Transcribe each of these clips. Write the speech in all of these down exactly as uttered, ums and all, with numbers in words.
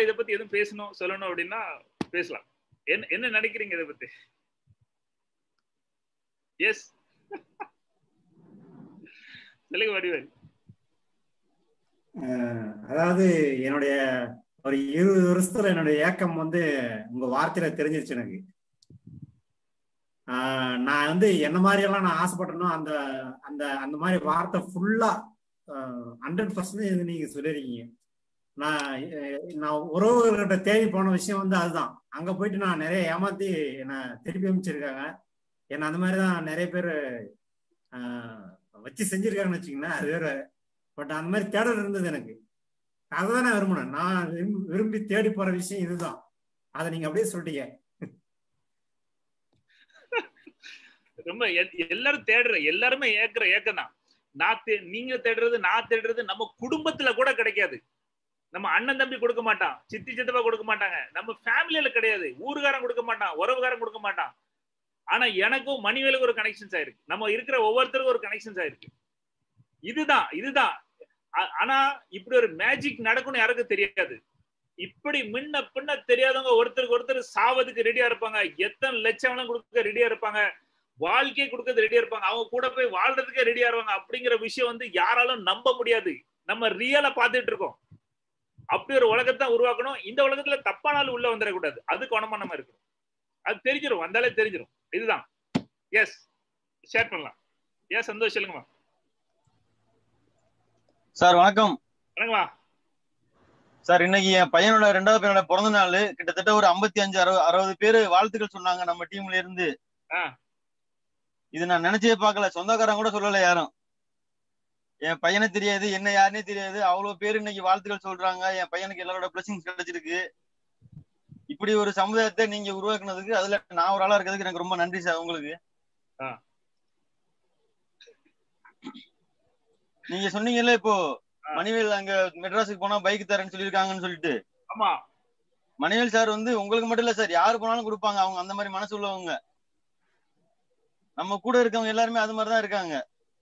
இதை பத்தி எதுவும் பேசணும் சொல்லணும் அப்படின்னா பேசலாம். என்ன என்ன நினைக்கிறீங்க இதை பத்தி? எஸ் சொல்லுங்க வடிவேல். அதாவது என்னுடைய ஒரு இருபது வருஷத்துல என்னுடைய ஏக்கம் வந்து உங்க வார்த்தையில தெரிஞ்சிருச்சு எனக்கு. ஆஹ் நான் வந்து என்ன மாதிரி எல்லாம் நான் ஆசைப்பட்டனோ அந்த அந்த அந்த மாதிரி வார்த்தை ஃபுல்லா ஹண்ட்ரட் பர்சன்டேஜ் நீங்க சொல்லிருக்கீங்க. நான் நான் உறவுகிட்ட தேடி போன விஷயம் வந்து அதுதான். அங்க போயிட்டு நான் நிறைய ஏமாத்தி என்னை திருப்பி அமைச்சிருக்காங்க. என்ன அந்த மாதிரிதான் நிறைய பேர் ஆஹ் வச்சு செஞ்சிருக்காங்கன்னு வச்சுக்கோங்களேன், அது வேற. பட் அந்த மாதிரி தேடல் இருந்தது எனக்கு. அதைதான் நான் விரும்பினேன். நான் விரும்பி தேடி போற விஷயம் இதுதான். அதை நீங்க அப்படியே சொல்லிட்டீங்க. ரொம்ப எல்லாரும் தேடுற எல்லாருமே ஏக்குற ஏக்கம் தான். நான் நீங்க தேடுறது நான் தேடுறது நம்ம குடும்பத்துல கூட கிடைக்காது. நம்ம அண்ணன் தம்பி கொடுக்க மாட்டான், சித்தி சித்தப்பா கொடுக்க மாட்டாங்க, நம்ம ஃபேமிலியில கிடையாது, ஊருகாரன் கொடுக்க மாட்டான், உறவுகாரன் கொடுக்க மாட்டான். ஆனா எனக்கும் மணிவேலுக்கு ஒரு கனெக்ஷன்ஸ் ஆயிருக்கு. நம்ம இருக்கிற ஒவ்வொருத்தருக்கும் ஒரு கனெக்ஷன்ஸ் ஆயிருக்கு. இதுதான் இதுதான். ஆனா இப்படி ஒரு மேஜிக் நடக்கும்னு யாருக்கும் தெரியாது. இப்படி முன்ன பின்ன தெரியாதவங்க ஒருத்தருக்கு ஒருத்தர் சாவதுக்கு ரெடியா இருப்பாங்க, எத்தனை லட்சம் கொடுக்க ரெடியா இருப்பாங்க, வாழ்க்கையை கொடுக்கறது ரெடியா இருப்பாங்க, அவங்க கூட போய் வாழ்றதுக்கே ரெடியா இருப்பாங்க. அப்படிங்கிற விஷயம் வந்து யாராலும் நம்ப முடியாது. நம்ம ரியலா பார்த்துட்டு இருக்கோம். அப்படி ஒரு உலகத்தை உருவாக்கணும். இந்த உலகத்துல தப்பானாலும் உள்ள வந்துடக்கூடாது. அது கவனமா நம்ம இருக்கணும். அது தெரிஞ்சிடும், வந்தாலே தெரிஞ்சிடும். இதுதான். எஸ் ஷேர் பண்ணலாம். ஏன் சந்தோஷம் சொல்லுங்கம்மா. சார் வணக்கம். வணக்கம்மா சார். இன்னைக்கு என் பையனோட ரெண்டாவது பையனோட பிறந்த நாள். கிட்டத்தட்ட ஒரு ஐம்பத்தி அஞ்சு அறுபது அறுபது பேரு வாழ்த்துக்கள் சொன்னாங்க நம்ம டீம்ல இருந்து. இது நான் நினைச்சே பார்க்கல, சொந்தக்காரங்க கூட சொல்லல யாரும். என் பையனே தெரியாது, என்ன யாருன்னே தெரியாது, அவ்வளவு பேர் இன்னைக்கு வாழ்த்துக்கள் சொல்றாங்க. என் பையனுக்கு எல்லாரோட பிளஸிங்ஸ் கிடைச்சிருக்கு. இப்படி ஒரு சமுதாயத்தை நீங்க உருவாக்குனதுக்கு, அதுல நான் ஒரு ஆளா இருக்கிறதுக்கு எனக்கு ரொம்ப நன்றி சார் உங்களுக்கு. நீங்க சொன்னீங்கல்ல இப்போ மணிவேல் அங்க மெட்ராஸுக்கு போனா பைக் தரேன்னு சொல்லியிருக்காங்கன்னு சொல்லிட்டு. ஆமா, மணிவேல் சார் வந்து உங்களுக்கு மட்டும் இல்ல சார், யாரு போனாலும் கொடுப்பாங்க. அவங்க அந்த மாதிரி மனசு உள்ளவங்க. நம்ம கூட இருக்கவங்க எல்லாருமே அது மாதிரிதான் இருக்காங்க.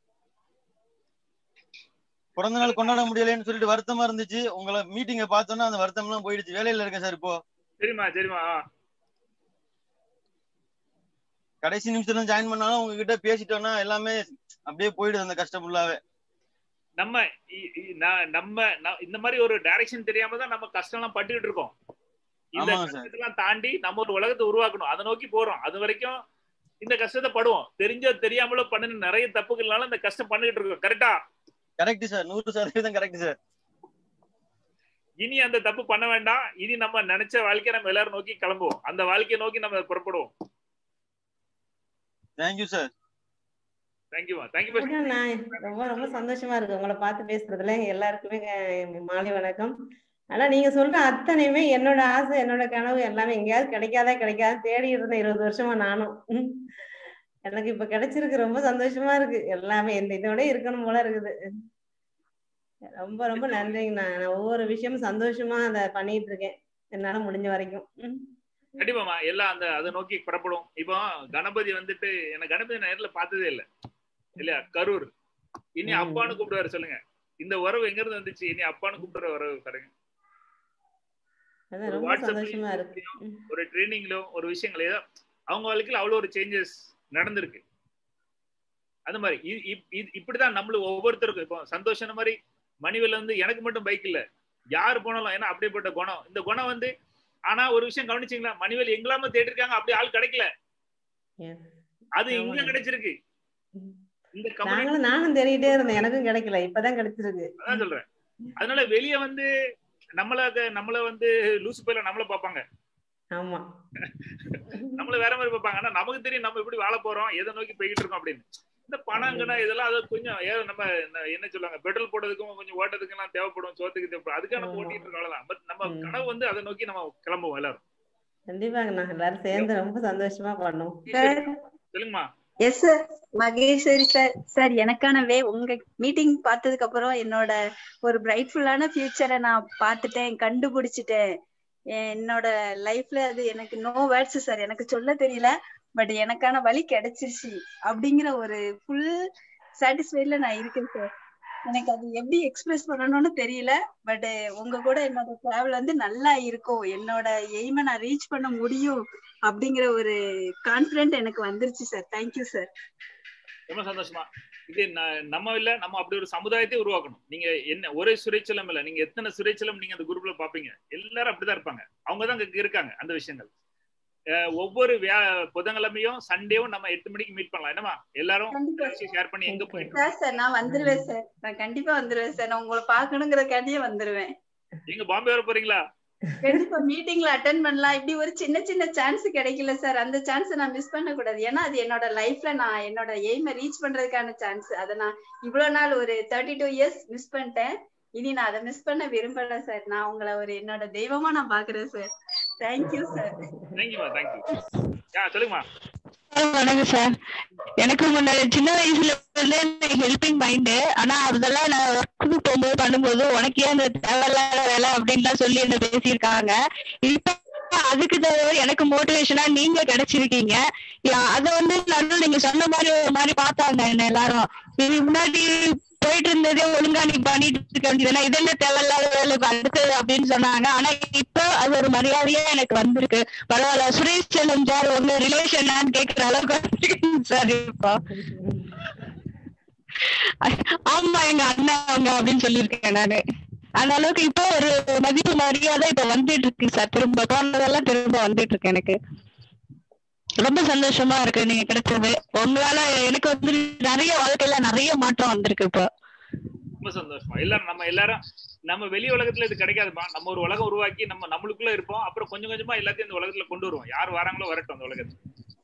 பிறந்த நாள் கொண்டாட முடியலன்னு சொல்லிட்டு வருத்தமா இருந்துச்சு. உங்களை மீட்டிங்க பார்த்தோன்னா அந்த வருத்தம் எல்லாம் போயிடுச்சு. வேலையில இருக்கேன் சார் இப்போ. சரிமா சரிமா. கடைசி நிமிஷத்துல ஜாயின் பண்ணாலும் உங்ககிட்ட பேசிட்டோம்னா எல்லாமே அப்படியே போயிடுது அந்த கஷ்டம் ஃபுல்லாவே. நம்ம நம்ம இந்த மாதிரி ஒரு டைரக்ஷன் தெரியாம தான் நம்ம கஷ்டம் எல்லாம் பட்டுக்கிட்டு இருக்கோம். இந்த கஷ்டத்தெல்லாம் தாண்டி நம்ம ஒரு உலகத்தை உருவாக்கணும், அதை நோக்கி போறோம். அது வரைக்கும் இந்த கஷ்டத்தை படுவோம். தெரிஞ்சோ தெரியாமலோ பண்ண நிறைய தப்புகள்னால இந்த கஷ்டம் பண்ணிக்கிட்டு இருக்கோம். கரெக்டா? கரெக்ட் சார், நூறு சதவீதம் கரெக்ட் சார். இனி அந்த தப்பு பண்ண வேண்டாம். இனி நம்ம நினைச்ச வாழ்க்கையை நம்ம எல்லாரும் நோக்கி கிளம்புவோம். அந்த வாழ்க்கையை நோக்கி நம்ம புறப்படுவோம். Thank you sir. தேங்க்யூமா. தேங்க்யூ. ரொம்ப ரொம்ப சந்தோஷமா இருக்கு உங்களை பார்த்து பேசுறதுல. எல்லாருக்குமே மாலை வணக்கம். ஆனா நீங்க சொல்ற அத்தனையுமே என்னோட ஆசை, என்னோட கனவு எல்லாமே எங்கேயாவது கிடைக்காதா கிடைக்காத தேடி இருந்தேன் இருபது வருஷமா நானும். எனக்கு இப்ப கிடைச்சிருக்கு. ரொம்ப சந்தோஷமா இருக்கு. எல்லாமே இந்த இதோட இருக்கணும் போல இருக்குது. ரொம்ப ரொம்ப நன்றிங்கண்ணா. நான் ஒவ்வொரு விஷயமும் சந்தோஷமா அதை பண்ணிட்டு இருக்கேன் என்னால முடிஞ்ச வரைக்கும். கண்டிப்பாமா எல்லாம் அந்த அதை நோக்கி புறப்படும். இப்போ கணபதி வந்துட்டு எனக்கு கணபதி நேர்ல பார்த்ததே இல்லை இல்லையா, கரூர். இனி அப்பான்னு கூப்பிடுவாரு. சொல்லுங்க, இந்த உறவு எங்க இருந்து வந்துச்சு? இனி அப்பான்னு கூப்பிடுற உறவு பாருங்க. ஒரு ட்ரைனிங்லோ ஒரு விஷயங்களோ அவங்க வாழ்க்கையில அவ்வளவு ஒரு சேஞ்சஸ் நடந்திருக்கு. அந்த மாதிரி இப்படிதான் நம்மளும் ஒவ்வொருத்தருக்கும். இப்போ சந்தோஷம் மாதிரி மணிவேல் வந்து எனக்கு மட்டும் பைக் இல்ல, யாரு போனாலும். ஏன்னா அப்படிப்பட்ட குணம், இந்த குணம் வந்து. ஆனா ஒரு விஷயம் கவனிச்சீங்களா, மணிவேல் எங்கெல்லாம தேடிருக்காங்க, அப்படி ஆள் கிடைக்கல. அது இங்க கிடைச்சிருக்கு. இந்த கம்பெனி நானும் தேடிட்டே இருந்தேன், எனக்கும் கிடைக்கல, இப்பதான் கிடைச்சிருக்கு. அதான் சொல்றேன். அதனால வெளிய வந்து நம்மள நம்மள வந்து லூசு பையில நம்மள பாப்பாங்க. ஆமா, நம்மள வேற மாதிரி பாப்பாங்க. ஆனா நமக்கு தெரியும் நம்ம எப்படி வாழ போறோம், எதை நோக்கி போய்கிட்டு இருக்கோம் அப்படின்னு. இந்த பணங்கடா இதெல்லாம் அது கொஞ்சம் நம்ம என்ன சொல்லுவாங்க, பெட்ரோல் போடுறதுக்கும் கொஞ்சம் ஓட்டத்துக்கு எல்லாம் தேவைப்படும், சோத்துக்கு தேவைப்படும். அதுக்காக நம்ம ஓட்டிட்டு இருக்கோம், அவ்வளவுதான். பட் நம்ம கனவு வந்து அதை நோக்கி நம்ம கிளம்புவோம் எல்லாரும். கண்டிப்பாங்க, எல்லாரும் சேர்ந்து ரொம்ப சந்தோஷமா பண்ணுவோம். சொல்லுங்கம்மா. Yes sir, Maheshwari sir. Sir எனக்கானவே உங்க மீட்டிங் பார்த்ததுக்கு அப்புறம் என்னோட ஒரு பிரைட்ஃபுல்லான ஃபியூச்சரை நான் பார்த்துட்டேன், கண்டுபிடிச்சிட்டேன். என்னோட லைஃப்ல அது எனக்கு நோ வேர்ட்ஸ் சார், எனக்கு சொல்ல தெரியல. பட் எனக்கான வழி கிடைச்சிருச்சு அப்படிங்கிற ஒரு ஃபுல் சாட்டிஸ்ஃபைட்ல நான் இருக்கேன் சார். எனக்கு அது எப்படி எக்ஸ்பிரஸ் பண்ணணும்னு தெரியல. பட் உங்க கூட என்னோட டிராவல் வந்து நல்லா இருக்கும், என்னோட எய்மை நான் ரீச் பண்ண முடியும் அப்படிங்கிற ஒரு கான்பிடென்ட் எனக்கு வந்துருச்சு சார். Thank you sir. ரொம்ப சந்தோஷமா. இது நம்ம இல்ல, நம்ம அப்படி ஒரு சமுதாயத்தை உருவாக்கணும். நீங்க என்ன ஒரே சுரேச்சலம் இல்ல, நீங்க எத்தனை சுரேச்சலம் நீங்க அந்த குரூப்ல பாப்பீங்க, எல்லாரும் அப்படிதான் இருப்பாங்க. அவங்கதான் அங்க இருக்காங்க. அந்த விஷயங்கள் ஒவ்வொரு புதன்கிழமையும் சண்டேவும் நம்ம எட்டு மணிக்கு மீட் பண்ணலாம். என்னமா எல்லாரும் ஷேர் பண்ணி எங்க போயிட்டு சார் நான் வந்துருவேன் சார். நான் கண்டிப்பா வந்துருவேன் சார். நான் உங்களை பாக்கணுங்கிறக்காண்டியே வந்துருவேன். நீங்க பாம்பே வர போறீங்களா? கண்டிப்பா மீட்டிங்ல அட்டென்ட் பண்ணலாம். இப்படி ஒரு சின்ன சின்ன சான்ஸ் கிடைக்கல சார். அந்த சான்ஸ் நான் மிஸ் பண்ண கூடாது. ஏன்னா அது என்னோட லைஃப்ல நான் என்னோட எய்மை ரீச் பண்றதுக்கான சான்ஸ். அதை நான் இவ்வளவு நாள் ஒரு தேர்ட்டி டூ இயர்ஸ் மிஸ் பண்ணிட்டேன். இனி நான் அதை மிஸ் பண்ண விரும்பல சார். நான் உங்களை ஒரு என்னோட தெய்வமா நான் பாக்குறேன் சார். Thank you sir. தேங்க்யூமா. தேங்க்யூ. யா சொல்லுங்கம்மா. வணக்கம் சார். எனக்கு முன்னாடி சின்ன வயசுல ஹெல்பிங் மைண்டு. ஆனா அதெல்லாம் நான் ஒர்க்கு போகும்போது பண்ணும்போது உனக்கே அந்த தேவையில்லாத வேலை அப்படின்லாம் சொல்லி என்ன பேசியிருக்காங்க. இப்ப அதுக்கு எனக்கு மோட்டிவேஷனா நீங்க கிடைச்சிருக்கீங்க. அத வந்து நடுவில் நீங்க சொன்ன மாதிரி ஒரு மாதிரி பார்த்தாங்க என்ன எல்லாரும். இது முன்னாடி போயிட்டு இருந்ததே ஒழுங்கா நீ பண்ணிட்டு இருக்க வேண்டியதுனா இது என்ன தேவையில்லாத வேலைக்கு அடுத்தது அப்படின்னு சொன்னாங்க. ஆனா இப்ப அது ஒரு மரியாதையா எனக்கு வந்திருக்கு. பரவாயில்ல, சுரேஷ் செல்வம் சார் உங்க ரிலேஷன் கேட்கிற அளவுக்கு சார் இப்போ ஆமா எங்க அண்ணன் அவங்க அப்படின்னு சொல்லியிருக்கேன் நானு. அந்த அளவுக்கு இப்போ ஒரு மதிப்பு மரியாதை இப்ப வந்துட்டு இருக்கு சார். திரும்ப போனதெல்லாம் திரும்ப வந்துட்டு இருக்கு. எனக்கு ரொம்ப சந்தோஷமா இருக்கு நீங்க கிடைச்சது. உங்களால எனக்கு வந்து நிறைய வாழ்க்கையில நிறைய மாற்றம் வந்திருக்கு இப்போ. ரொம்ப சந்தோஷமா. எல்லாரும் நம்ம எல்லாரும் நம்ம வெளி உலகத்துல இது கிடைக்காதுமா. நம்ம ஒரு உலகம் உருவாக்கி நம்ம நம்மளுக்குள்ள இருப்போம். அப்புறம் கொஞ்சம் கொஞ்சமா எல்லாத்தையும் இந்த உலகத்துல கொண்டு வருவோம். யார் வராங்களோ வரட்டும் அந்த உலகத்துல.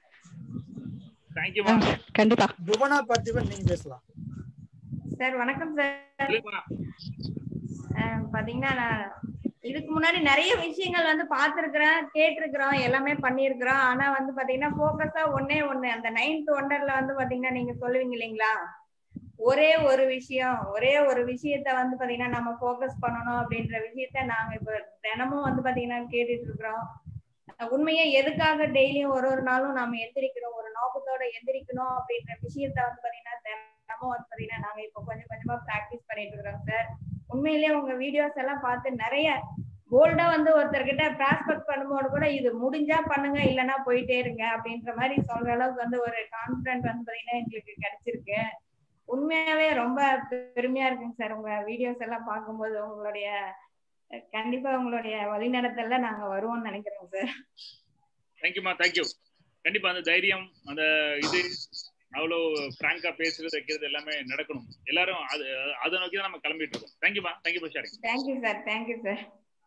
தேங்க்யூ. கண்டிப்பா. புவனா பார்த்திபன் நீங்க பேசலாம் சார். வணக்கம் சார். பாத்தீங்கன்னா நான் இதுக்கு முன்னாடி நிறைய விஷயங்கள் வந்து பார்த்திருக்கிறேன், கேட்டிருக்கிறோம், எல்லாமே பண்ணிருக்கிறோம். ஆனா வந்து பாத்தீங்கன்னா போக்கஸா ஒன்னே ஒண்ணு அந்த நைன்த் ஒண்டர்ல வந்து பாத்தீங்கன்னா நீங்க சொல்லுவீங்க இல்லைங்களா, ஒரே ஒரு விஷயம் ஒரே ஒரு விஷயத்த வந்து பாத்தீங்கன்னா நம்ம போக்கஸ் பண்ணணும் அப்படின்ற விஷயத்த நாங்க இப்ப தினமும் வந்து பாத்தீங்கன்னா கேட்டுட்டு இருக்கிறோம். உண்மையா எதுக்காக டெய்லியும் ஒரு ஒரு நாளும் நாம எந்திரிக்கணும், ஒரு நோக்கத்தோட எந்திரிக்கணும் அப்படின்ற விஷயத்த வந்து பாத்தீங்கன்னா தினமும் வந்து பாத்தீங்கன்னா நாங்க இப்ப கொஞ்சம் கொஞ்சமா பிராக்டிஸ் பண்ணிட்டு இருக்கிறோம் சார். உண்மையிலேயே உங்க வீடியோஸ் எல்லாம் பார்த்து நிறைய போல்டா வந்து ஒருத்தர்கிட்ட ப்ராஸ்பெக்ட் பண்ணும்போது கூட இது முடிஞ்சா பண்ணுங்க இல்லைன்னா போயிட்டே இருங்க அப்படின்ற மாதிரி சொல்ற அளவுக்கு வந்து ஒரு கான்பிடன்ட் வந்து பாத்தீங்கன்னா எங்களுக்கு கிடைச்சிருக்கு. உண்மையாவே ரொம்ப பெருமையா இருக்குங்க சார். உங்க வீடியோஸ் எல்லாம் பார்க்கும்போது உங்களுடைய கண்டிப்பா உங்களுடைய வழிநடத்தல நாங்க வருவோம்னு நினைக்கிறோம் சார். தேங்க்யூமா. தேங்க்யூ. கண்டிப்பா அந்த தைரியம் அந்த இது அவ்வளோ பிராங்கா பேசுறது வைக்கிறது எல்லாமே நடக்கணும். எல்லாரும் அது அதை நோக்கி தான் நம்ம கிளம்பிட்டு இருக்கோம். தேங்க்யூமா. Thank you for sharing. Thank you sir. Thank you sir.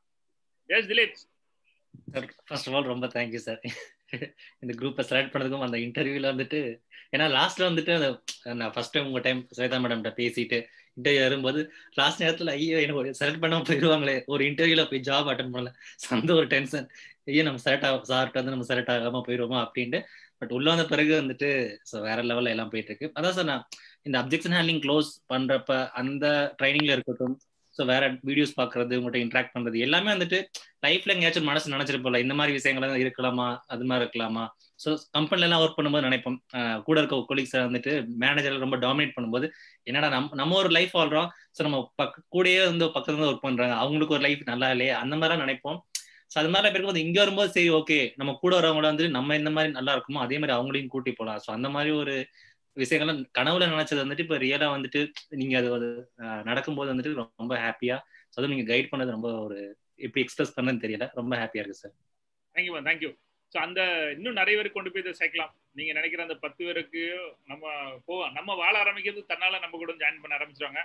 Yes Dilip sir. First of all ரொம்ப தேங்க்யூ சார் இந்த குரூப்பை செலக்ட் பண்ணதுக்கும் அந்த இன்டர்வியூல வந்துட்டு. ஏன்னா லாஸ்ட்ல வந்துட்டு நான் ஃபர்ஸ்ட் டைம் உங்க டைம் ஸ்வேதா மேடம்கிட்ட பேசிட்டு இன்டர்வியூ வரும்போது லாஸ்ட் நேரத்துல ஐயோ எனக்கு செலக்ட் பண்ணாம போயிடுவாங்களே, ஒரு இன்டர்வியூல போய் ஜாப் அட்டன் பண்ணல, அந்த ஒரு டென்ஷன். ஐயோ நம்ம செலக்ட் ஆக சார்ட்டு வந்து நம்ம செலக்ட் ஆகாம போயிடுவோமா அப்படின்ட்டு. பட் உள்ள வந்த பிறகு வந்துட்டு ஸோ வேற லெவல்ல எல்லாம் போயிட்டு இருக்கு. அதான் சார் நான் இந்த அப்ஜெக்ஷன் ஹேண்ட்லிங் க்ளோஸ் பண்றப்ப அந்த ட்ரைனிங்ல இருக்கட்டும், ஸோ வேற வீடியோஸ் பாக்குறது, உங்கள்கிட்ட இன்ட்ராக்ட் பண்றது எல்லாமே வந்துட்டு லைஃப்ல எங்கேயாச்சும் மனசு நினைச்சிருப்போம்ல இந்த மாதிரி விஷயங்கள் இருக்கலாமா, அது மாதிரி இருக்கலாமா. ஸோ கம்பெனில எல்லாம் ஒர்க் பண்ணும்போது நினைப்போம் கூட இருக்க கொலீக்ஸ் வந்துட்டு மேனேஜர் ரொம்ப டாமினேட் பண்ணும்போது என்னடா நம்ம நம்ம ஒரு லைஃப் வாழ்றோம், ஸோ நம்ம பக்க கூடயே வந்து பக்கத்துல ஒர்க் பண்றாங்க, அவங்களுக்கு ஒரு லைஃப் நல்லா இல்லையே அந்த மாதிரிலாம் நினைப்போம். ஸோ அது மாதிரி இருக்கும்போது இங்க வரும்போது சரி ஓகே நம்ம கூட வரவங்கள வந்து நம்ம இந்த மாதிரி நல்லா இருக்குமோ அதே மாதிரி அவங்களையும் கூட்டி போகலாம். ஸோ அந்த மாதிரி ஒரு விஷயங்கள்லாம் கனவுல நினைச்சது வந்துட்டு இப்போ ரியலா வந்துட்டு நீங்க அது நடக்கும்போது வந்துட்டு ரொம்ப ஹாப்பியா, அதுவும் நீங்க கைட் பண்ணது ரொம்ப ஒரு எப்படி எக்ஸ்பிரஸ் பண்ணதுன்னு தெரியல, ரொம்ப ஹாப்பியா இருக்கு sir. Thank you ma'am. Thank you. So அந்த இன்னும் நிறைய பேருக்கு கொண்டு போய் இதை சேர்க்கலாம். நீங்க நினைக்கிற அந்த பத்து பேருக்கு நம்ம போவோம், நம்ம வாழ ஆரம்பிக்கிறது தன்னால நம்ம கூட ஜாயின் பண்ண ஆரம்பிச்சிருவாங்க.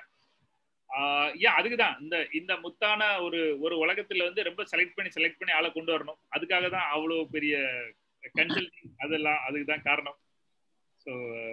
ஆஹ் ஏன் அதுக்குதான் இந்த இந்த முத்தான ஒரு ஒரு உலகத்துல வந்து ரொம்ப செலக்ட் பண்ணி செலக்ட் பண்ணி ஆளை கொண்டு வரணும். அதுக்காக தான் அவ்வளோ பெரிய கன்சல்டிங் அதெல்லாம் அதுக்கு தான் காரணம். ஸோ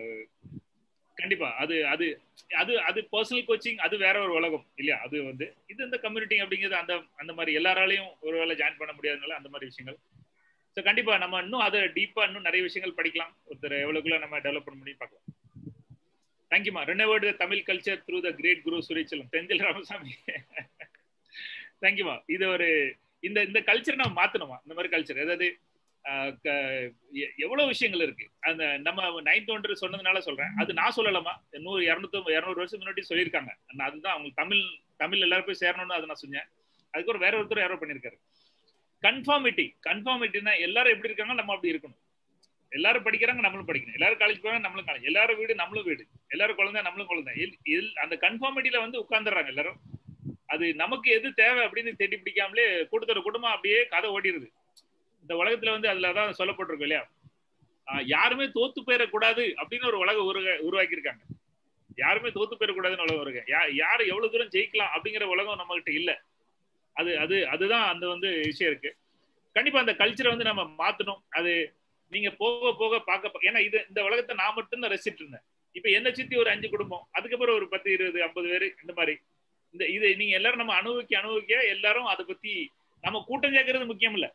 கண்டிப்பா அது அது அது அது பர்சனல் கோச்சிங் அது வேற ஒரு உலகம் இல்லையா. அது வந்து இது இந்த கம்யூனிட்டி அப்படிங்கிறது அந்த அந்த மாதிரி எல்லாராலையும் ஒரு வேளை ஜாயின் பண்ண முடியாதனால அந்த மாதிரி விஷயங்கள். ஸோ கண்டிப்பா நம்ம இன்னும் அதை டீப்பா இன்னும் நிறைய விஷயங்கள் படிக்கலாம். ஒருத்தர் எவ்வளவுக்குள்ள நம்ம டெவலப் பண்ண முடியும் பார்க்கலாம். தேங்க்யூமா. Renovate the Tamil culture through the great guru சுரேச்சலம் தெஞ்சல் ராமசாமி. தேங்க்யூமா. இது ஒரு இந்த இந்த கல்ச்சர் நம்ம மாத்தணுமா, இந்த மாதிரி கல்ச்சர். அதாவது எவ்வளவு விஷயங்கள் இருக்கு. அந்த நம்ம நைன்த் ஒன்று சொன்னதுனால சொல்றேன், அது நான் சொல்லலாமா, நூறு இருநூத்தி இருநூறு வருஷம் முன்னாடி சொல்லியிருக்காங்க. அதுதான் அவங்க தமிழ் தமிழ் எல்லாரும் போய் சேரணும்னு அதை நான் சொன்னேன். அதுக்கு ஒரு வேற ஒருத்தர் யாரோ பண்ணியிருக்காரு. கன்ஃபார்மிட்டி கன்ஃபார்மிட்டினா எல்லாரும் எப்படி இருக்காங்க நம்ம அப்படி இருக்கணும். எல்லாரும் படிக்கிறாங்க நம்மளும் படிக்கணும், எல்லாரும் காலேஜ் போறாங்க நம்மளும் காலேஜ், எல்லாரும் வீடு நம்மளும் வீடு, எல்லாரும் குழந்தை நம்மளும் குழந்தை. அந்த கன்ஃபார்மிட்டியில வந்து உட்கார்ந்துடுறாங்க எல்லாரும். அது நமக்கு எது தேவை அப்படின்னு தேடி பிடிக்காமலே கூட்டத்தோட குடும்பம் அப்படியே கதை ஓடிடுது. இந்த உலகத்துல வந்து அதுலதான் சொல்லப்பட்டிருக்கும் இல்லையா, யாருமே தோத்து போயிடக்கூடாது அப்படின்னு ஒரு உலகம் உருவ உருவாக்கி இருக்காங்க. யாருமே தோத்து போயிடக்கூடாதுன்னு உலகம் இருக்கு. யாரு எவ்வளவு தூரம் ஜெயிக்கலாம் அப்படிங்கிற உலகம் நம்ம கிட்ட இல்ல. அது அது அதுதான் அந்த வந்து விஷயம் இருக்கு. கண்டிப்பா அந்த கல்ச்சரை வந்து நம்ம மாத்தணும். அது நீங்க போக போக பார்க்க, ஏன்னா இது இந்த உலகத்தை நான் மட்டும் தான் ரசிச்சுட்டு இருந்தேன். இப்ப என்ன சுத்தி ஒரு அஞ்சு குடும்பம், அதுக்கப்புறம் ஒரு பத்து இருபது ஐம்பது பேரு, இந்த மாதிரி இந்த இது நீங்க எல்லாரும் நம்ம அனுபவிக்க அனுபவிக்க எல்லாரும் அதை பத்தி நம்ம கூட்டம் சேர்க்கறது முக்கியம் இல்ல,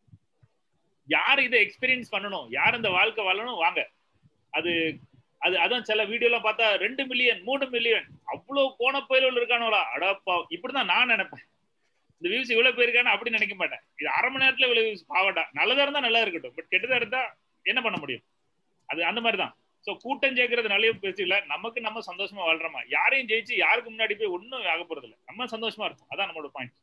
யார் இதை எக்ஸ்பீரியன்ஸ் பண்ணணும், யார் இந்த வாழ்க்கை வாழணும் வாங்க. அது அது அதான் சில வீடியோ எல்லாம் பார்த்தா ரெண்டு மில்லியன் மூணு மில்லியன் அவ்வளவு கோண பயிர்கள் இருக்கானோடா, அடப்பா இப்படிதான் நான் நினைப்பேன். இந்த வியூஸ் இவ்வளவு போயிருக்கானு அப்படி நினைக்க மாட்டேன். இது அரை மணி நேரத்துல இவ்வளவு வியூஸ் பாவட்டா, நல்லதா இருந்தா நல்லா இருக்கட்டும், பட் கெட்டதா இருந்தா என்ன பண்ண முடியும். அது அந்த மாதிரிதான். சோ கூட்டம் ஜெயிக்கிறது நல்ல பேசல, நமக்கு நம்ம சந்தோஷமா வாழ்றோமா, யாரையும் ஜெயிச்சு யாருக்கு முன்னாடி போய் ஒன்னும் ஆக போறது இல்லை, நம்ம சந்தோஷமா இருக்கும். அதான் நம்மளோட பாயிண்ட்.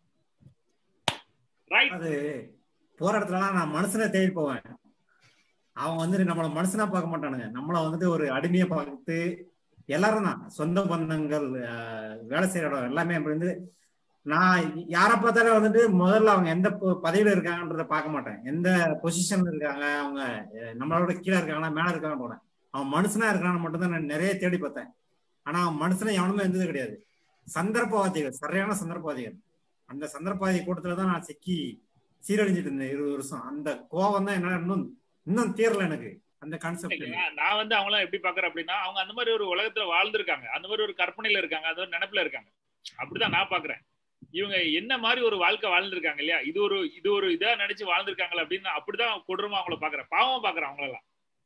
ரைட். அது போற இடத்துலலாம் நான் மனுஷனை தேடி போவேன். அவங்க வந்துட்டு நம்மள மனுஷனா பார்க்க மாட்டானுங்க, நம்மள வந்துட்டு ஒரு அடிமையை பார்த்து எல்லாரும் தான் சொந்த பந்தங்கள் வேலை செய்யற இடம் எல்லாமே அப்படி வந்து நான் யாரை பார்த்தாலும் வந்துட்டு முதல்ல அவங்க எந்த பதவியில இருக்காங்கன்றத பார்க்க மாட்டேன், எந்த பொசிஷன்ல இருக்காங்க, அவங்க நம்மளோட கீழே இருக்காங்களா மேல இருக்காங்கன்னு போனேன். அவன் மனுஷனா இருக்கான்னு மட்டும்தான் நான் நிறைய தேடி பார்த்தேன். ஆனா அவன் மனுஷனை எவனுமே இருந்தது கிடையாது. சந்தர்ப்பவாதிகள், சரியான சந்தர்ப்பவாதிகள். அந்த சந்தர்ப்பவாதி கூட்டத்துலதான் நான் சிக்கி சீரழிஞ்சிட்டு இருந்தேன் இருபது வருஷம். அந்த கோபம் தான் என்ன இன்னும் இன்னும் தீரல எனக்கு அந்த கான்செப்ட். நான் வந்து அவங்களாம் எப்படி பாக்குறேன் அப்படின்னா, அவங்க அந்த மாதிரி ஒரு உலகத்துல வாழ்ந்திருக்காங்க, அந்த மாதிரி ஒரு கற்பனையில இருக்காங்க, அது ஒரு நினைப்புல இருக்காங்க. அப்படிதான் நான் பாக்குறேன். இவங்க என்ன மாதிரி ஒரு வாழ்க்கை வாழ்ந்திருக்காங்க இல்லையா, இது ஒரு இது ஒரு இதா நினைச்சு வாழ்ந்திருக்காங்களா அப்படின்னு அப்படிதான் கொடூரமா அவங்கள பாக்குறேன், பாவமா பாக்குறேன் அவங்களெல்லாம்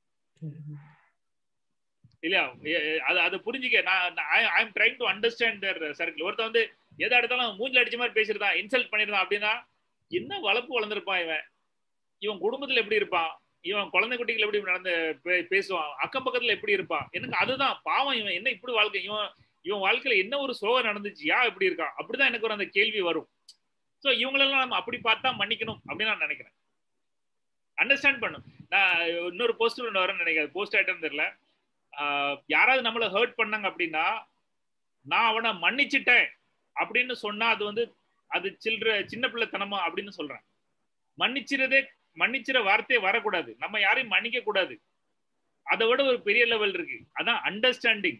இல்லையா. அது அதை புரிஞ்சுக்க நான் I am trying to understand their circle. ஒருத்தன் வந்து எதை எடுத்தாலும் மூஞ்சில அடிச்ச மாதிரி பேசிருந்தான், இன்சல்ட் பண்ணிருந்தான் அப்படின்னா என்ன வளர்ப்பு வளர்ந்துருப்பான் இவன், இவன் குடும்பத்துல எப்படி இருப்பான், இவன் குழந்தை குட்டிகள் எப்படி நடந்து பேசுவான், அக்கம் பக்கத்துல எப்படி இருப்பான், எனக்கு அதுதான் பாவம். இவன் என்ன இப்படி வாழ்க்கை, இவன் இவன் வாழ்க்கையில என்ன ஒரு சோகம் நடந்துச்சு, யா எப்படி இருக்கான், அப்படிதான் எனக்கு ஒரு அந்த கேள்வி வரும். சோ இவங்களெல்லாம் நம்ம அப்படி பார்த்தா மன்னிக்கணும் அப்படின்னு நான் நினைக்கிறேன். அண்டர்ஸ்டாண்ட் பண்ணும். நான் இன்னொரு போஸ்ட் ஒன்று வரேன்னு நினைக்கிறேன், போஸ்ட் ஆயிட்டம் தெரியல. ஆஹ் யாராவது நம்மளை ஹர்ட் பண்ணாங்க அப்படின்னா நான் அவனை மன்னிச்சுட்டேன் அப்படின்னு சொன்னா அது வந்து அது சில்ற சின்ன பிள்ளைத்தனமா அப்படின்னு சொல்றேன். மன்னிச்சிறதே மன்னிச்சிற வார்த்தையே வரக்கூடாது, நம்ம யாரையும் மன்னிக்க கூடாது. அதை விட ஒரு பெரிய லெவல் இருக்கு, அதான் அண்டர்ஸ்டாண்டிங்.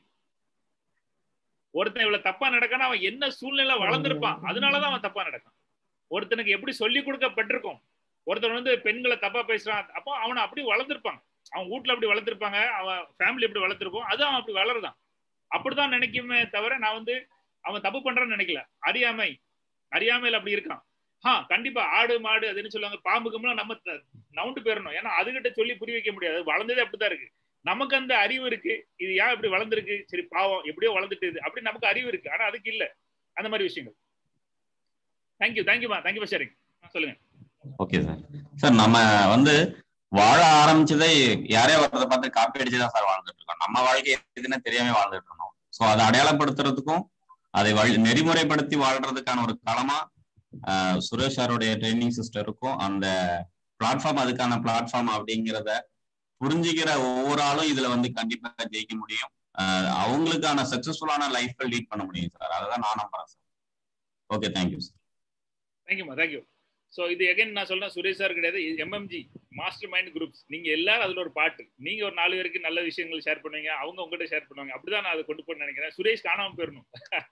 ஒருத்தன் இவ்வளவு தப்பா நடக்கான அவன் என்ன சூழ்நிலை வளர்ந்துருப்பான், அதனாலதான் அவன் தப்பா நடக்கான். ஒருத்தனுக்கு எப்படி சொல்லி கொடுக்கப்பட்டிருக்கும், ஒருத்தன் வந்து பெண்களை தப்பா பேசுறான், அப்போ அவனை அப்படி வளர்ந்துருப்பாங்க, அவன் வீட்டுல அப்படி வளர்த்துருப்பாங்க, அவன் ஃபேமிலி எப்படி வளர்த்துருப்போம், அது அவன் அப்படி வளருதான். அப்படிதான் நினைக்குமே தவிர நான் வந்து அவன் தப்பு பண்றான்னு நினைக்கல. அறியாமை அறியாமையில அப்படி இருக்கான். ஆஹ் கண்டிப்பா ஆடு மாடு அதுன்னு சொல்லுவாங்க, பாம்புக்கும்லாம் நம்ம நவுண்டு போயிடணும், ஏன்னா அதுகிட்ட சொல்லி புரிய வைக்க முடியாது, வளர்ந்ததே அப்படித்தான் இருக்கு. நமக்கு அந்த அறிவு இருக்கு, இது ஏன் இப்படி வளர்ந்துருக்கு, சரி பாவம் எப்படியோ வளர்ந்துட்டு அப்படி நமக்கு அறிவு இருக்கு, ஆனா அதுக்கு இல்ல அந்த மாதிரி விஷயங்கள். தேங்க்யூ தேங்க்யூமா தேங்க்யூ ஃபார் ஷேரிங். சொல்லுங்க. Okay sir. சார் நம்ம வந்து வாழ ஆரம்பிச்சதை யாரே ஒருத்தரை பார்த்து காப்பி அடிச்சுதான் சார் வாழ்ந்துட்டு இருக்கோம். நம்ம வாழ்க்கை எதுன்னு தெரியாம வாழ்ந்துட்டு இருந்தோம். ஸோ அதை அடையாளப்படுத்துறதுக்கும் அதை வழி நெறிமுறைப்படுத்தி வாழ்றதுக்கான ஒரு களமா ஆஹ் சுரேஷ் சாருடைய ட்ரைனிங் சிஸ்டருக்கும் அந்த பிளாட்ஃபார்ம் அதுக்கான பிளாட்ஃபார்ம் அப்படிங்கிறத புரிஞ்சுக்கிற ஒவ்வொரு ஆளும் இதுல வந்து கண்டிப்பா ஜெயிக்க முடியும். ஆஹ் அவங்களுக்கான சக்சஸ்ஃபுல்லான லைஃப்பை லீட் பண்ண முடியும் சார். அதான் நான் நம்புறேன் சார். Okay, thank you sir. தேங்க்யூமா தேங்க்யூ. ஸோ இது எகைன் நான் சொல்றேன், சுரேஷ் சார் கிடையாது, எம்எம்ஜி மாஸ்டர் மைண்ட் குரூப்ஸ். நீங்க எல்லாரும் அதுல ஒரு பாட்டு, நீங்க ஒரு நாலு பேருக்கு நல்ல விஷயங்கள் ஷேர் பண்ணுவீங்க, அவங்க உங்ககிட்ட ஷேர் பண்ணுவாங்க. அப்படிதான் நான் அதை கொண்டு போய் நினைக்கிறேன். சுரேஷ் காணாம போயிடணும்.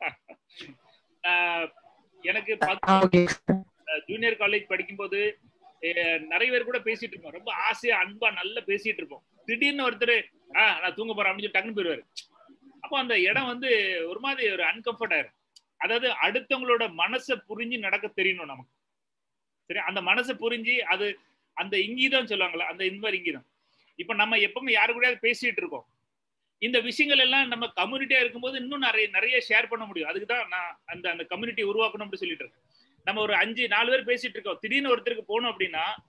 எனக்கு ஜூனியர் காலேஜ் படிக்கும்போது நிறைய பேர் கூட பேசிட்டு இருப்போம், ரொம்ப ஆசையா அன்பா நல்லா பேசிட்டு இருப்போம். திடீர்னு ஒருத்தர் ஆஹ் நான் தூங்க போறேன் அப்படின்னு டக்குன்னு போயிருவாரு. அப்போ அந்த இடம் வந்து ஒரு மாதிரி ஒரு அன்கம்ஃபர்ட் ஆயிரும். அதாவது அடுத்தவங்களோட மனசை புரிஞ்சு நடக்க தெரியணும் நமக்கு. சரி, அந்த மனசை புரிஞ்சு அது அந்த இங்கீதம் சொல்லுவாங்களா, அந்த இந்த மாதிரி இங்கீதம். இப்ப நம்ம எப்பவுமே யாரு கூட பேசிட்டு இருக்கோம், இந்த விஷயங்கள் எல்லாம் நம்ம கம்யூனிட்டியா இருக்கும்போது இன்னும் நிறைய நிறைய ஷேர் பண்ண முடியும். அதுக்கு தான் நான் அந்த அந்த கம்யூனிட்டி உருவாக்கணும் அப்படின்னு சொல்லிட்டு இருக்கேன். நம்ம ஒரு அஞ்சு நாலு பேர் பேசிட்டு இருக்கோம், திடீர்னு ஒருத்தருக்கு போகணும் அப்படின்னா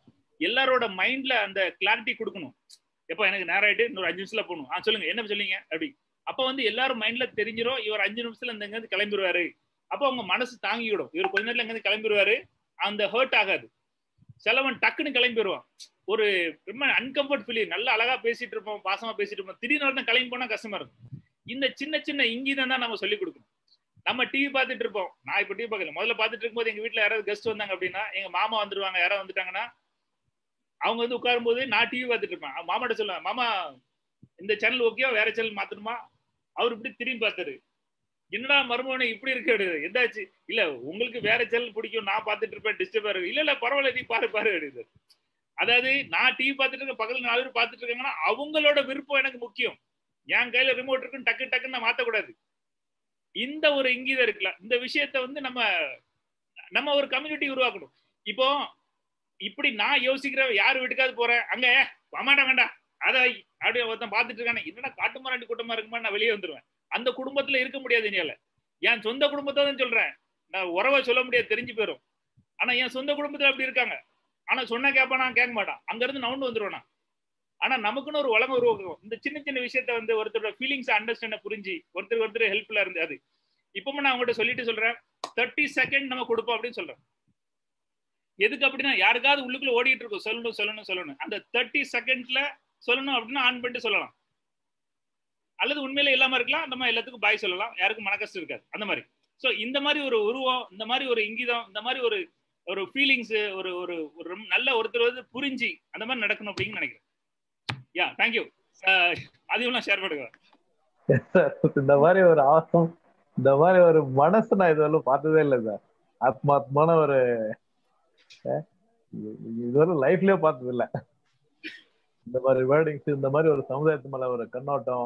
எல்லாரோட மைண்ட்ல அந்த கிளாரிட்டி கொடுக்கணும். எப்ப எனக்கு நேரம் ஆயிட்டு இன்னொரு அஞ்சு நிமிஷத்துல போகணும், ஆ சொல்லுங்க என்ன சொல்லுங்க அப்படி. அப்ப வந்து எல்லாரும் மைண்ட்ல தெரிஞ்சிடும் இவர் அஞ்சு நிமிஷத்துல இந்த எங்க கிளம்பிடுவாரு. அப்போ அவங்க மனசு தாங்கிவிடும், இவர் கொஞ்ச நேரத்துல எங்க கிளம்பிடுவாரு, அந்த ஹர்ட் ஆகாது. சிலவன் டக்குன்னு கிளம்பிடுவான், ஒரு ரொம்ப அன்கம்ஃபர்ட் ஃபீலிங், நல்லா அழகா பேசிட்டு இருப்போம், பாசமா பேசிட்டு இருப்போம், திடீர்னு ஒருத்தன் கிளம்பி போனா கஷ்டமா இருக்கும். இந்த சின்ன சின்ன இங்கீதம் தான் நம்ம சொல்லிக் கொடுக்கணும். நம்ம டிவி பார்த்துட்டு இருப்போம், நான் இப்ப டிவி பார்க்கல, முதல்ல பார்த்துட்டு இருக்கும்போது எங்க வீட்டுல யாராவது கெஸ்ட் வந்தாங்க அப்படின்னா, எங்க மாமா வந்துருவாங்க, யாராவது வந்துட்டாங்கன்னா அவங்க வந்து உட்காரும் போது நான் டிவி பார்த்துட்டு இருப்பேன். மாமாட்ட சொல்லுவேன், மாமா இந்த சேனல் ஓகேவா, வேற சேனல் மாத்தணுமா? அவர் இப்படி திரும்பி பார்த்தாரு, என்னடா மருமகனே இப்படி இருக்கு, எதாச்சு இல்ல உங்களுக்கு வேற சேனல் பிடிக்கும், நான் பார்த்துட்டு இருப்பேன், டிஸ்டர்பா இருக்கு. இல்ல இல்ல பரவாயில்ல நீ பாரு பாரு அப்படிது. அதாவது நான் டிவி பார்த்துட்டு இருக்க, பக்கத்துல நாலு பேர் பார்த்துட்டு இருக்காங்கன்னா அவங்களோட விருப்பம் எனக்கு முக்கியம். என் கையில ரிமோட் இருக்குன்னு டக்கு டக்குன்னு நான் மாத்தக்கூடாது. இந்த ஒரு இங்கீதம் இருக்குல்ல, இந்த விஷயத்த வந்து நம்ம நம்ம ஒரு கம்யூனிட்டி உருவாக்கணும். இப்போ இப்படி நான் யோசிக்கிற, யார் வீட்டுக்காவது போறேன், அங்க வாமாட்டா வேண்டாம் அதை அப்படி ஒருத்தன் பார்த்துட்டு இருக்கானே, என்னடா காட்டுமாராண்டி கூட்டமா இருக்குமா, நான் வெளியே வந்துருவேன். அந்த குடும்பத்துல இருக்க முடியாது என்னால. என் சொந்த குடும்பத்தை தான் சொல்றேன், நான் உறவை சொல்ல முடியாது, தெரிஞ்சு போயிடும். ஆனா என் சொந்த குடும்பத்துல அப்படி இருக்காங்க. ஆனா சொன்னா கேட்பானா, கேட்க மாட்டான், அங்க இருந்து நவுண்டு வந்துருவானா. ஆனா நமக்குன்னு ஒரு உலகம் உருவாக்கும். இந்த சின்ன சின்ன விஷயத்த வந்து ஒருத்தரோட ஃபீலிங்ஸ் அண்டர்ஸ்டாண்ட புரிஞ்சு ஒருத்தர் ஒருத்தர் ஹெல்ப்ஃபுல்லா இருந்து, அது இப்பவும் நான் அவங்ககிட்ட சொல்லிட்டு சொல்றேன், தேர்ட்டி செகண்ட் நம்ம கொடுப்போம் அப்படின்னு சொல்றேன். எதுக்கு அப்படின்னா, யாருக்காவது உள்ளுக்குள்ள ஓடிட்டு இருக்கும், சொல்லணும் சொல்லணும் சொல்லணும், அந்த தேர்ட்டி செகண்ட்ல சொல்லணும் அப்படின்னா ஆன் பண்ணிட்டு சொல்லலாம். அல்லது உண்மையில இல்லாம இருக்கலாம், நம்ம எல்லாத்துக்கும் பாய் சொல்லலாம், யாருக்கும் மன கஷ்டம் இருக்காது அந்த மாதிரி. ஸோ இந்த மாதிரி ஒரு உருவம், இந்த மாதிரி ஒரு இங்கிதம், இந்த மாதிரி ஒரு ஒரு ஃபீலிங்ஸ், ஒரு ஒரு ஒரு நல்ல ஒருத்தர் வந்து புரிஞ்சு அந்த மாதிரி நடக்கணும் அப்படின்னு நினைக்கிறேன். Yeah thank you. அதையும் நான் ஷேர் பண்ணுவேன். இந்த மாதிரி ஒரு ஆசம், இந்த மாதிரி ஒரு மனசு நான் இதுவரையும் பார்த்ததே இல்லை சார். ஆத்மாத்மான ஒரு இதுவரை லைஃப்லயே பார்த்தது இல்லை. இந்த மாதிரி வேர்டிங்ஸ், இந்த மாதிரி ஒரு சமுதாயத்து மேல ஒரு கண்ணோட்டம்,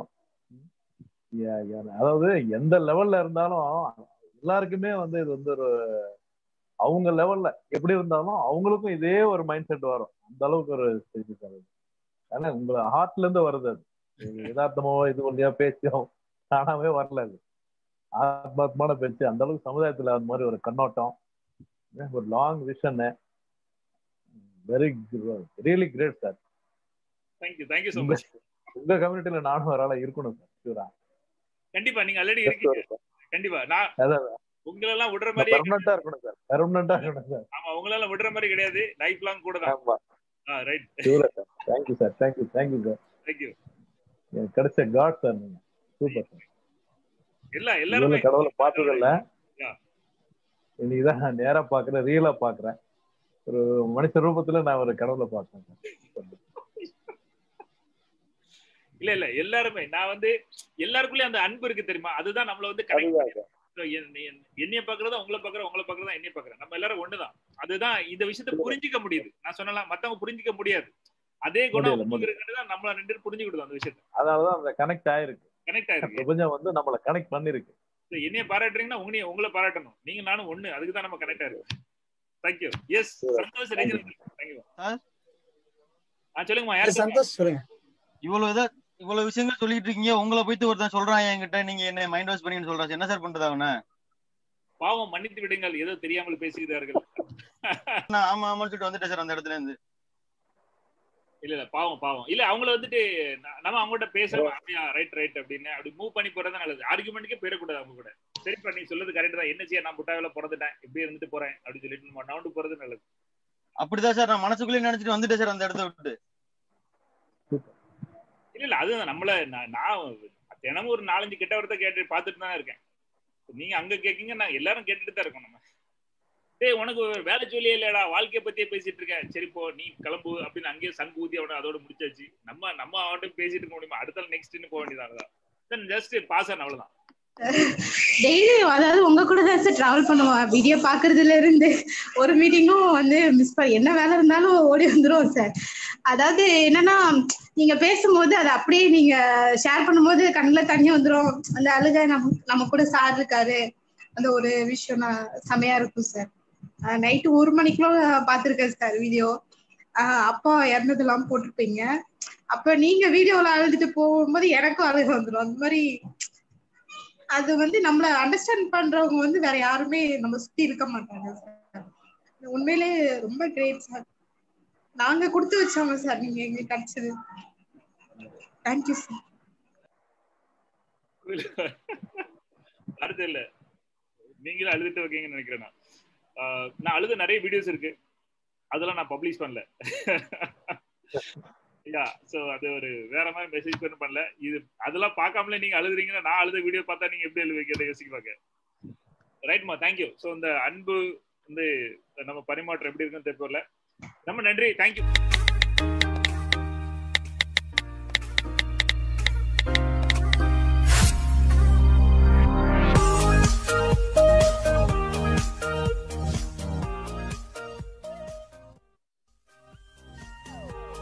அதாவது எந்த லெவல்ல இருந்தாலும் எல்லாருக்குமே வந்து இது வந்து ஒரு அவங்க லெவல்ல எப்படி இருந்தாலும் அவங்களுக்கும் இதே ஒரு மைண்ட் செட் வரும். அந்த அளவுக்கு ஒரு ஸ்டேஜ் தருது. ஏன்னா உங்களை ஹார்ட்ல இருந்து வருது. அது யதார்த்தமோ இது ஒன்றியா பேச்சும் தானாவே வரல. அது ஆத்மாத்மான பேச்சு. அந்த அளவுக்கு சமுதாயத்துல அந்த மாதிரி ஒரு கண்ணோட்டம், ஒரு long vision. Very really great sir. Thank you thank you so much. உங்க கம்யூனிட்டில நானும் ஒரு ஆளா இருக்கணும் சார். ஷூரா. கண்டிப்பா நீங்க ஆல்ரெடி இருக்கீங்க. கண்டிப்பா நான் உங்களை எல்லாம் விடுற மாதிரி பெர்மனன்ட்டா இருக்கணும் சார். பெர்மனன்ட்டா இருக்கணும் சார். ஆமா, உங்களை எல்லாம் விடுற மாதிரி கிடையாது. லைஃப் லாங் கூட தான். ஆமா. All right. ஷூரா sir. Thank you sir. Thank you thank you sir. Thank you. எனக்கு கிடைச்ச காட் சார் நீங்க. Super sir. இல்ல எல்லாரும் கடவுளை பார்த்தது இல்ல. இன்னைக்குதான் நான் நேரா பாக்குறேன், ரியலா பாக்குறேன். ஒரு மனுஷ ரூபத்துல நான் ஒரு கடவுளை பார்த்தேன். இல்ல இல்ல எல்லாருமே, நான் வந்து எல்லாருக்குள்ளயும் அந்த அன்பு இருக்கு தெரியுமா, அதுதான் நம்மள வந்து என்னைய பாக்குறதா உங்களை பாக்குறேன், உங்களை பாக்குறதா என்னைய பாக்குறேன், நம்ம எல்லாரும் ஒண்ணுதான். அதுதான் இந்த விஷயத்த புரிஞ்சிக்க முடியுது. நான் சொன்னலாம் மத்தவங்க புரிஞ்சிக்க முடியாது. அதே குணம் தான் நம்மள ரெண்டு பேரும் புரிஞ்சுக்கிடுது அந்த விஷயத்த. அதனாலதான் அந்த கனெக்ட் ஆயிருக்கு. கனெக்ட் ஆயிருக்கு. பிரபஞ்சம் வந்து நம்மள கனெக்ட் பண்ணிருக்கு. என்னைய பாராட்டுறீங்கன்னா உங்க உங்களை பாராட்டணும். நீங்க நானும் ஒண்ணு, அதுக்கு தான் நம்ம கனெக்ட் ஆயிருக்கு. Thank you. Yes Santosh Rajan. Thank you. ஆ சொல்லுங்கம்மா. யார் சந்தோஷ் சொல்லுங்க. இவ்வளவு இத இவ்வளவு விஷயங்கள் சொல்லிட்டு இருக்கீங்க, உங்களை போயிட்டு ஒருத்தன் சொல்றான் என்கிட்ட, நீங்க என்ன மைண்ட் வாஷ் பண்ணீங்கன்னு சொல்றாரு. என்ன சார் பண்றது அவன? பாவம், மன்னித்து விடுங்கள், ஏதோ தெரியாமல் பேசுகிறார்கள். நான் ஆமா ஆமான்னு சொல்லிட்டு வந்துட்டேன் சார் அந்த இடத்துல இருந்து. இல்ல இல்ல பாவம் பாவம் இல்ல, அவங்கள வந்துட்டு நம்ம அவங்ககிட்ட பேசுறோம், அப்படியா ரைட் ரைட் அப்படின்னு அப்படி மூவ் பண்ணி போறது நல்லது. ஆர்குமெண்ட்டுக்கே போயிடக்கூடாது அவங்க கூட. சரிப்பா நீ சொல்றது கரெக்ட் தான், என்ன செய்ய, நான் முட்டாவில பிறந்துட்டேன், இப்படி இருந்துட்டு போறேன் அப்படின்னு சொல்லிட்டு நம்ம நவுண்டு போறது நல்லது. அப்படிதான் சார் நான் மனசுக்குள்ளே நினைச்சிட்டு வந்துட்டேன் சார் அந்த இடத்த விட்டு. இல்ல இல்ல அதுதான் நம்மள நான் தினமும் ஒரு நாலஞ்சு கெட்ட வார்த்தை கேட்டு பார்த்துட்டு தான் இருக்கேன். நீங்க அங்க கேட்கீங்க, நான் எல்லாரும் கேட்டுட்டு தான் இருக்கோம். நம்ம டேய் உனக்கு வேலை சொல்லியே இல்லடா, வாழ்க்கையை பத்தியே பேசிட்டு இருக்கேன், சரி போ நீ கிளம்பு அப்படின்னு அங்கேயே சங்கு ஊதி அவனை அதோட முடிச்சாச்சு. நம்ம நம்ம அவன்கிட்ட பேசிட்டு இருக்க முடியுமா? அடுத்த நெக்ஸ்ட்னு போக வேண்டியதான். ஜஸ்ட் பாஸ் ஆன அவ்வளவுதான். டெய்லி அதாவது உங்க கூட தான் சார் டிராவல் பண்ணுவோம். வீடியோ பாக்குறதுல இருந்து ஒரு மீட்டிங்கும் வந்து மிஸ் பண்ண, என்ன வேலை இருந்தாலும் ஓடி வந்துருவோம் சார். அதாவது என்னன்னா நீங்க பேசும்போது அதை அப்படியே நீங்க ஷேர் பண்ணும்போது கண்ணுல தண்ணி வந்துரும். அந்த அழுகை நம்ம நம்ம கூட சார் இருக்காரு, அந்த ஒரு விஷயம் நான் செமையா இருக்கும் சார். நைட்டு ஒரு மணிக்குள்ள பாத்துருக்கேன் சார் வீடியோ. ஆஹ் அப்பா இறந்ததெல்லாம் போட்டிருப்பீங்க. அப்ப நீங்க வீடியோல அழுதுட்டு போகும்போது எனக்கும் அழுக வந்துடும். அந்த மாதிரி அது வந்து நம்மள அண்டர்ஸ்டாண்ட் பண்றவங்க வந்து வேற யாருமே நம்ம சுத்தி இருக்க மாட்டாங்க சார். உண்மையிலே ரொம்ப கிரேட் சார். நாங்க கொடுத்து வச்சோங்க சார், நீங்க எங்களுக்கு கிடைச்சது. Thank you sir. அடுத்து இல்ல நீங்களும் அழுதுட்டு வைக்கீங்கன்னு நினைக்கிறேன். நான் நான் அழுத நிறைய வீடியோஸ் இருக்கு, அதெல்லாம் நான் பப்ளிஷ் பண்ணல. யா சோ அது ஒரு வேற மாதிரி மெசேஜ் பண்ண பண்ணல. இது அதெல்லாம் பார்க்காமலே நீங்க அழுதுறீங்கன்னா நான் அழுத வீடியோ பார்த்தா நீங்க எப்படி எழுதுவீங்க யோசிப்பாங்க. ரைட்மா, தேங்க்யூ. ஸோ இந்த அன்பு வந்து நம்ம பரிமாற்றம் எப்படி இருக்குன்னு தெரியல. ரொம்ப நன்றி, தேங்க்யூ.